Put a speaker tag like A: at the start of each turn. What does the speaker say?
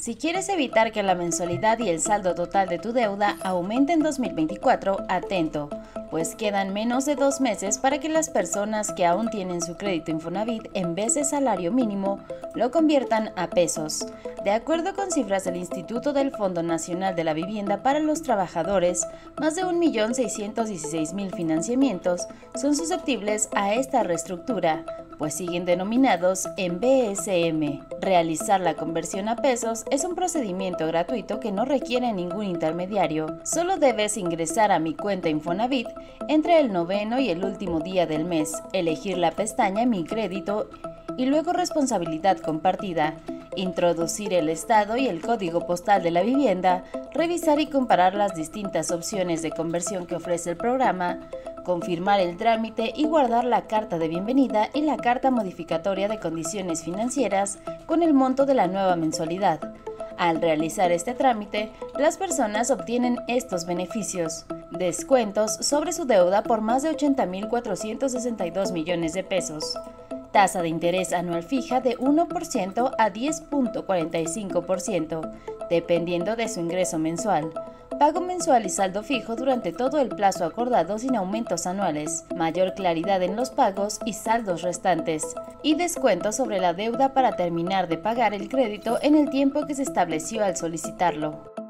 A: Si quieres evitar que la mensualidad y el saldo total de tu deuda aumente en 2024, atento, pues quedan menos de 2 meses para que las personas que aún tienen su crédito Infonavit en vez de salario mínimo lo conviertan a pesos. De acuerdo con cifras del Instituto del Fondo Nacional de la Vivienda para los Trabajadores, más de 1.616.000 financiamientos son susceptibles a esta reestructura, pues siguen denominados en BSM. Realizar la conversión a pesos es un procedimiento gratuito que no requiere ningún intermediario. Solo debes ingresar a mi cuenta Infonavit entre el noveno y el último día del mes, elegir la pestaña Mi crédito y luego Responsabilidad compartida, introducir el estado y el código postal de la vivienda, revisar y comparar las distintas opciones de conversión que ofrece el programa, confirmar el trámite y guardar la carta de bienvenida y la carta modificatoria de condiciones financieras con el monto de la nueva mensualidad. Al realizar este trámite, las personas obtienen estos beneficios: descuentos sobre su deuda por más de 80.462 millones de pesos, tasa de interés anual fija de 1% a 10.45%, dependiendo de su ingreso mensual, pago mensual y saldo fijo durante todo el plazo acordado sin aumentos anuales, mayor claridad en los pagos y saldos restantes, y descuento sobre la deuda para terminar de pagar el crédito en el tiempo que se estableció al solicitarlo.